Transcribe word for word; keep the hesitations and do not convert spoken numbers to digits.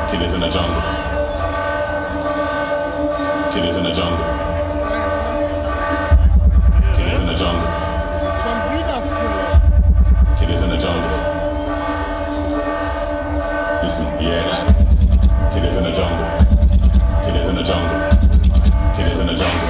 Kid is in the jungle. Kid is in the jungle. Kid is in the jungle. Kid is in the jungle. Listen, yeah. Kid is in the jungle. Kid is in the jungle. Kid is in the jungle.